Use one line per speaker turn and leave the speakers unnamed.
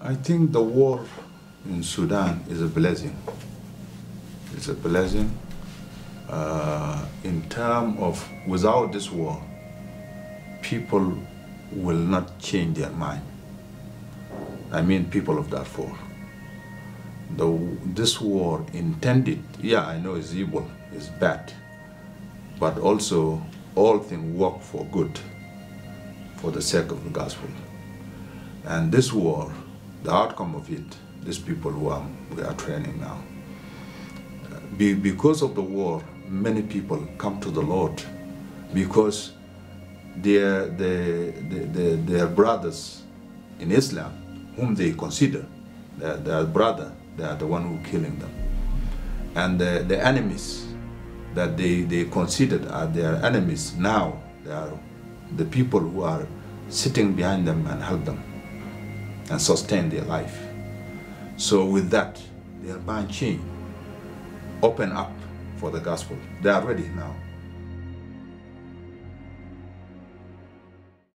I think the war in Sudan is a blessing. It's a blessing in terms of without this war, people will not change their mind. I mean people of Darfur. This war intended, yeah, I know it's evil, it's bad, but also all things work for good, for the sake of the gospel. And this war, the outcome of it, these people who we are training now, because of the war, many people come to the Lord because their brothers in Islam, whom they consider their brother, they are the one who killing them. And the enemies that they considered are their enemies now, they are the people who are sitting behind them and help them and sustain their life. So with that, their mind change, open up for the gospel. They are ready now.